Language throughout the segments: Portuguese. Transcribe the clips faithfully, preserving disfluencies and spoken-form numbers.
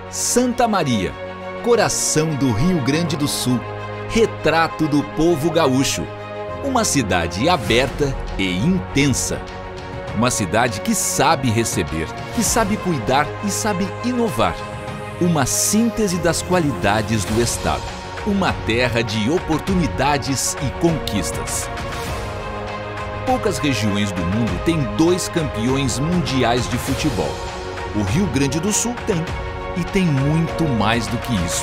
Santa Maria, coração do Rio Grande do Sul, retrato do povo gaúcho. Uma cidade aberta e intensa. Uma cidade que sabe receber, que sabe cuidar e sabe inovar. Uma síntese das qualidades do estado. Uma terra de oportunidades e conquistas. Poucas regiões do mundo têm dois campeões mundiais de futebol. O Rio Grande do Sul tem, e tem muito mais do que isso.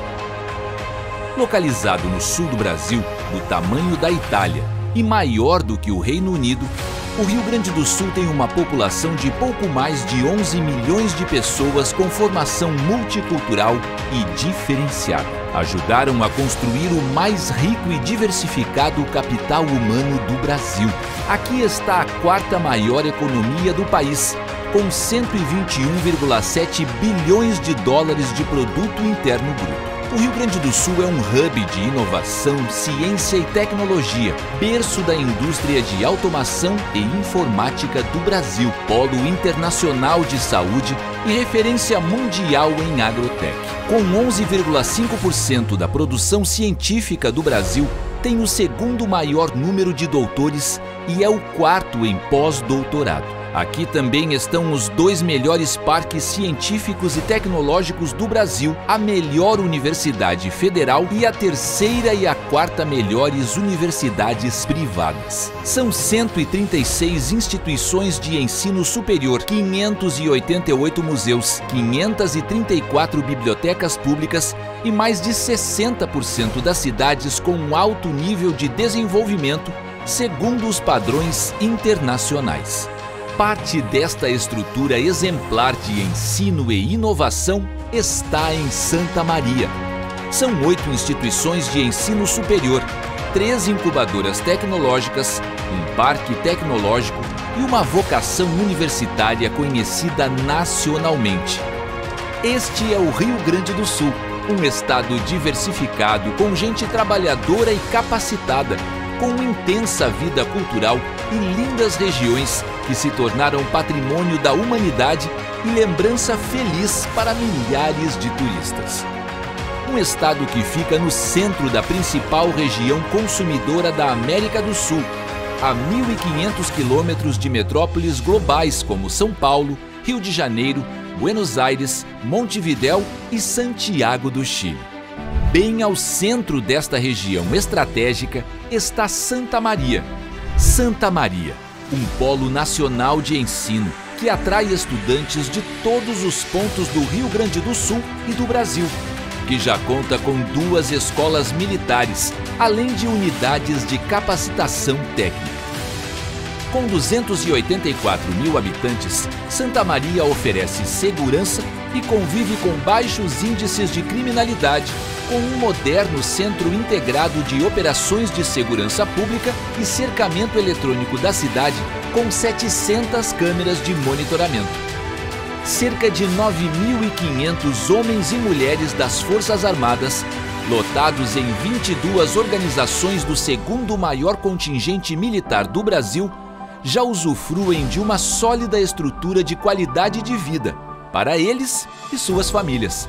Localizado no sul do Brasil, do tamanho da Itália e maior do que o Reino Unido, o Rio Grande do Sul tem uma população de pouco mais de onze milhões de pessoas com formação multicultural e diferenciada. Ajudaram a construir o mais rico e diversificado capital humano do Brasil. Aqui está a quarta maior economia do país, com cento e vinte e um vírgula sete bilhões de dólares de produto interno bruto. O Rio Grande do Sul é um hub de inovação, ciência e tecnologia, berço da indústria de automação e informática do Brasil, polo internacional de saúde e referência mundial em agrotech. Com onze vírgula cinco por cento da produção científica do Brasil, tem o segundo maior número de doutores e é o quarto em pós-doutorado. Aqui também estão os dois melhores parques científicos e tecnológicos do Brasil, a melhor universidade federal e a terceira e a quarta melhores universidades privadas. São cento e trinta e seis instituições de ensino superior, quinhentos e oitenta e oito museus, quinhentas e trinta e quatro bibliotecas públicas e mais de sessenta por cento das cidades com um alto nível de desenvolvimento, segundo os padrões internacionais. Parte desta estrutura exemplar de ensino e inovação está em Santa Maria. São oito instituições de ensino superior, três incubadoras tecnológicas, um parque tecnológico e uma vocação universitária conhecida nacionalmente. Este é o Rio Grande do Sul, um estado diversificado com gente trabalhadora e capacitada, com intensa vida cultural e lindas regiões que se tornaram patrimônio da humanidade e lembrança feliz para milhares de turistas. Um estado que fica no centro da principal região consumidora da América do Sul, a mil e quinhentos quilômetros de metrópoles globais como São Paulo, Rio de Janeiro, Buenos Aires, Montevidéu e Santiago do Chile. Bem ao centro desta região estratégica está Santa Maria. Santa Maria, um polo nacional de ensino que atrai estudantes de todos os pontos do Rio Grande do Sul e do Brasil, que já conta com duas escolas militares, além de unidades de capacitação técnica. Com duzentos e oitenta e quatro mil habitantes, Santa Maria oferece segurança e convive com baixos índices de criminalidade, com um moderno centro integrado de operações de segurança pública e cercamento eletrônico da cidade com setecentas câmeras de monitoramento. Cerca de nove mil e quinhentos homens e mulheres das Forças Armadas, lotados em vinte e duas organizações do segundo maior contingente militar do Brasil, já usufruem de uma sólida estrutura de qualidade de vida para eles e suas famílias.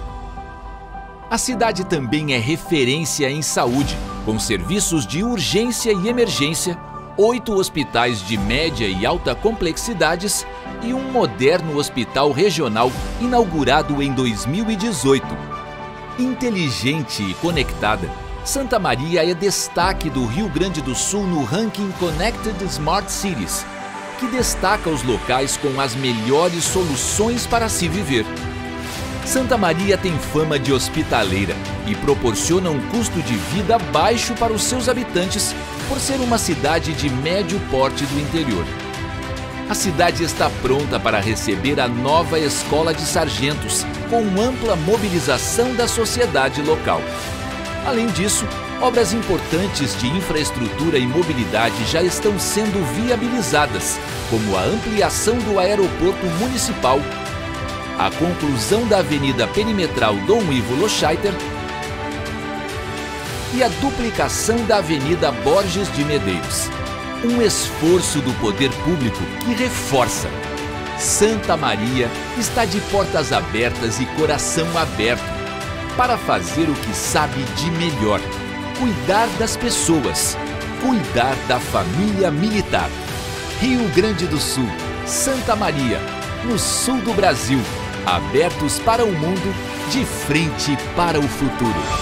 A cidade também é referência em saúde, com serviços de urgência e emergência, oito hospitais de média e alta complexidades e um moderno hospital regional inaugurado em dois mil e dezoito. Inteligente e conectada, Santa Maria é destaque do Rio Grande do Sul no ranking Connected Smart Cities, que destaca os locais com as melhores soluções para se viver. Santa Maria tem fama de hospitaleira e proporciona um custo de vida baixo para os seus habitantes por ser uma cidade de médio porte do interior. A cidade está pronta para receber a nova Escola de Sargentos, com ampla mobilização da sociedade local. Além disso, obras importantes de infraestrutura e mobilidade já estão sendo viabilizadas, como a ampliação do aeroporto municipal, a conclusão da Avenida Perimetral Dom Ivo Loscheiter e a duplicação da Avenida Borges de Medeiros. Um esforço do poder público que reforça: Santa Maria está de portas abertas e coração aberto para fazer o que sabe de melhor: cuidar das pessoas, cuidar da família militar. Rio Grande do Sul, Santa Maria, no sul do Brasil, abertos para o mundo, de frente para o futuro.